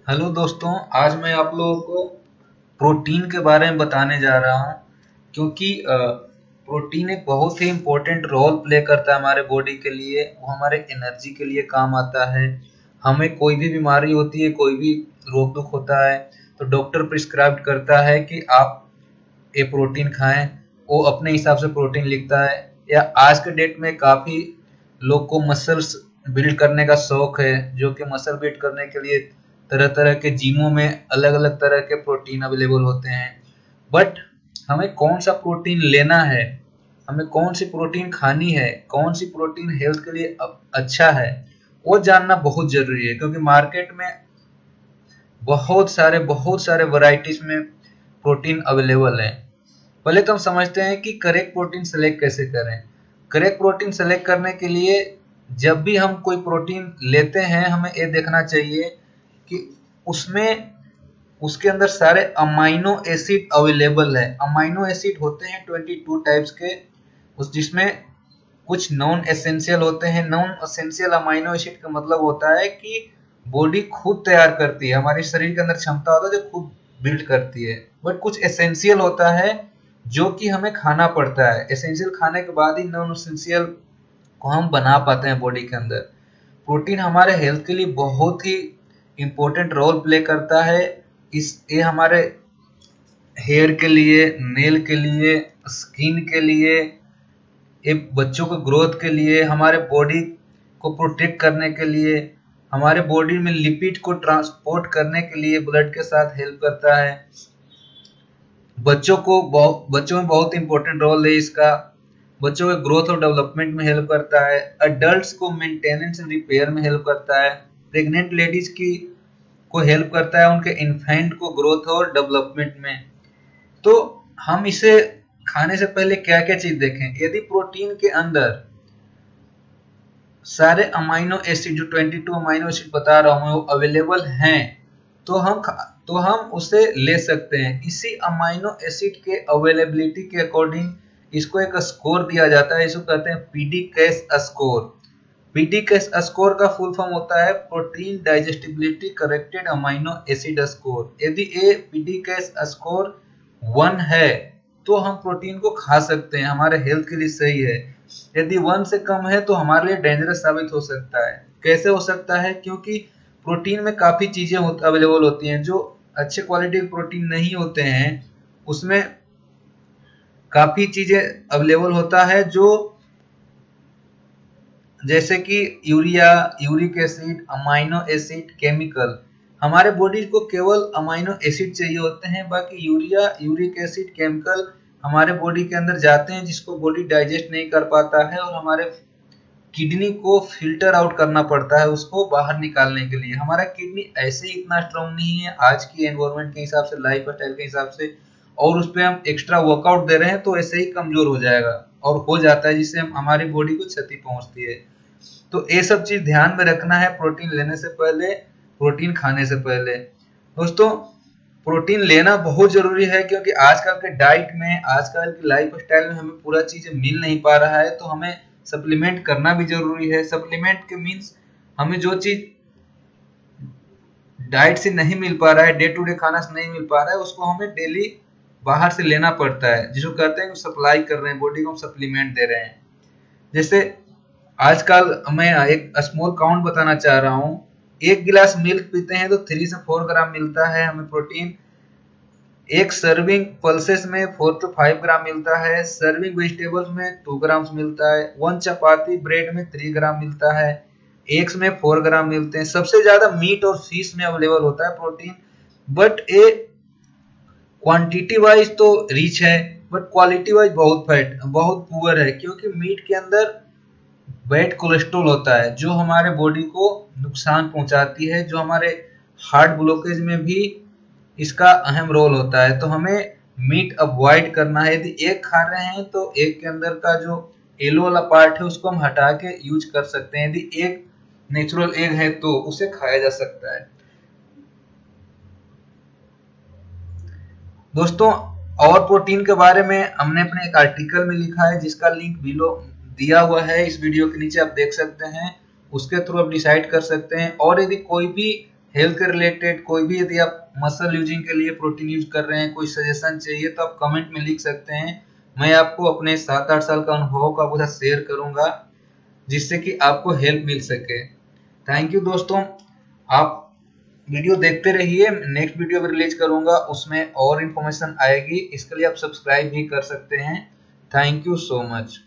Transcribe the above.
Hello दोस्तों, आज मैं आप लोगों को प्रोटीन के बारे में बताने जा रहा हूँ क्योंकि प्रोटीन एक बहुत ही इम्पोर्टेंट रोल प्ले करता है हमारे बॉडी के लिए। वो हमारे एनर्जी के लिए काम आता है। हमें कोई भी बीमारी होती है, कोई भी रोग दुख होता है तो डॉक्टर प्रिस्क्राइब करता है कि आप ये प्रोटीन खाएं। वो अपने हिसाब से प्रोटीन लिखता है। या आज के डेट में काफ़ी लोग को मसल्स बिल्ड करने का शौक है, जो कि मसल बिल्ड करने के लिए तरह तरह के जिमों में अलग अलग तरह के प्रोटीन अवेलेबल होते हैं। बट हमें कौन सा प्रोटीन लेना है, हमें कौन सी प्रोटीन खानी है, कौन सी प्रोटीन हेल्थ के लिए अच्छा है, वो जानना बहुत जरूरी है। क्योंकि मार्केट में बहुत सारे वैरायटीज में प्रोटीन अवेलेबल हैं। पहले तो हम समझते हैं कि करेक्ट प्रोटीन सेलेक्ट कैसे करें। करेक्ट प्रोटीन सेलेक्ट करने के लिए जब भी हम कोई प्रोटीन लेते हैं, हमें ये देखना चाहिए कि उसमें उसके अंदर सारे अमाइनो एसिड अवेलेबल है। अमाइनो एसिड होते हैं 22 टाइप्स के, उस जिसमें कुछ नॉन एसेंशियल होते हैं। नॉन एसेंशियल अमाइनो एसिड का मतलब होता है कि बॉडी खुद तैयार करती है, हमारे शरीर के अंदर क्षमता होता है जो खुद बिल्ड करती है। बट कुछ एसेंशियल होता है जो कि हमें खाना पड़ता है। एसेंशियल खाने के बाद ही नॉन एसेंशियल को हम बना पाते हैं बॉडी के अंदर। प्रोटीन हमारे हेल्थ के लिए बहुत ही इम्पोर्टेंट रोल प्ले करता है। ये हमारे हेयर के लिए, नेल के लिए, स्किन के लिए, ये बच्चों के ग्रोथ के लिए, हमारे बॉडी को प्रोटेक्ट करने के लिए, हमारे बॉडी में लिपिड को ट्रांसपोर्ट करने के लिए ब्लड के साथ हेल्प करता है। बच्चों में बहुत इंपॉर्टेंट रोल है इसका। बच्चों के ग्रोथ और डेवलपमेंट में हेल्प करता है। अडल्ट्स को मेंटेनेंस एंड रिपेयर में हेल्प करता है। प्रेग्नेंट लेडीज की को हेल्प करता है उनके इन्फेंट को ग्रोथ और डेवलपमेंट में। तो हम इसे खाने से पहले क्या क्या चीज देखें। यदि प्रोटीन के अंदर सारे अमाइनो एसिड, जो 22 अमाइनो एसिड बता रहा हूं, वो अवेलेबल हैं, तो हम उसे ले सकते हैं। इसी अमाइनो एसिड के अवेलेबिलिटी के अकॉर्डिंग इसको एक स्कोर दिया जाता है। इसको कहते हैं PDCAAS score. PDCAAS score का फुल फॉर्म होता है protein digestibility corrected amino acid score. यदि ये पीडी कैस स्कोर 1 है तो हम प्रोटीन को खा सकते हैं, हमारे हेल्थ के लिए सही है। यदि 1 से कम है तो हमारे लिए डेंजरस साबित हो सकता है। कैसे हो सकता है? क्योंकि प्रोटीन में काफी चीजें अवेलेबल होती हैं। जो अच्छे क्वालिटी के प्रोटीन नहीं होते हैं उसमें काफी चीजें अवेलेबल होता है, जो जैसे कि urea, uric acid, amino acid, chemical. हमारे बॉडी को केवल अमाइनो एसिड चाहिए होते हैं, बाकी यूरिया, यूरिक एसिड, केमिकल हमारे बॉडी के अंदर जाते हैं जिसको बॉडी डाइजेस्ट नहीं कर पाता है, और हमारे किडनी को फिल्टर आउट करना पड़ता है उसको बाहर निकालने के लिए। हमारा किडनी ऐसे ही इतना स्ट्रांग नहीं है आज की एनवायरनमेंट के हिसाब से, लाइफ स्टाइल के हिसाब से, और उस पर हम एक्स्ट्रा वर्कआउट दे रहे हैं तो ऐसे ही कमजोर हो जाएगा और हो जाता है, जिससे हमारी बॉडी को क्षति पहुंचती है। तो ये सब चीज ध्यान में रखना है प्रोटीन लेने से पहले, प्रोटीन खाने से पहले। दोस्तों, प्रोटीन लेना बहुत जरूरी है क्योंकि आजकल के डाइट में, आजकल की लाइफ स्टाइल में हमें पूरा चीज मिल नहीं पा रहा है, तो हमें सप्लीमेंट करना भी जरूरी है। सप्लीमेंट के मीन्स हमें जो चीज डाइट से नहीं मिल पा रहा है, डे टू डे खाना से नहीं मिल पा रहा है, उसको हमें डेली बाहर से लेना पड़ता है, जिसको कहते हैं सप्लाई कर रहे हैं, बॉडी को हम सप्लीमेंट दे रहे हैं। जैसे आजकल मैं एक स्मॉल काउंट बताना चाह रहा हूँ। 1 गिलास मिल्क पीते हैं तो 3 से 4 ग्राम मिलता है हमें प्रोटीन। एक सर्विंग पल्सेस में 4 to 5 ग्राम मिलता है। सर्विंग वेजिटेबल्स में 2 ग्राम मिलता है। 1 चपाती ब्रेड में 3 ग्राम मिलता है। एग्स में 4 ग्राम मिलते हैं। सबसे ज्यादा मीट और फिश में अवेलेबल होता है प्रोटीन। बट ये क्वांटिटी वाइज तो रिच है, बट क्वालिटी वाइज बहुत पुअर है, क्योंकि मीट के अंदर बैड कोलेस्ट्रॉल होता है जो हमारे बॉडी को नुकसान पहुंचाती है, जो हमारे हार्ट ब्लॉकेज में भी इसका अहम रोल होता है। तो हमें मीट अवॉइड करना है। यदि एग खा रहे हैं तो एग के अंदर का जो येलो वाला पार्ट है उसको हम हटा के यूज कर सकते हैं। यदि एग नेचुरल एग है तो उसे खाया जा सकता है। दोस्तों, और प्रोटीन के बारे में हमने अपने एक आर्टिकल में लिखा है जिसका लिंक बिलो दिया हुआ है, इस वीडियो के नीचे आप देख सकते हैं। उसके थ्रू आप डिसाइड कर सकते हैं। और यदि कोई भी हेल्थ के रिलेटेड कोई भी, यदि आप मसल यूजिंग के लिए प्रोटीन यूज कर रहे हैं, कोई सजेशन चाहिए तो आप कमेंट में लिख सकते हैं। मैं आपको अपने 7-8 साल का अनुभव का पूरा शेयर करूंगा, जिससे कि आपको हेल्प मिल सके। थैंक यू दोस्तों, आप वीडियो देखते रहिए। नेक्स्ट वीडियो भी रिलीज करूंगा, उसमें और इन्फॉर्मेशन आएगी, इसके लिए आप सब्सक्राइब भी कर सकते हैं। Thank you so much.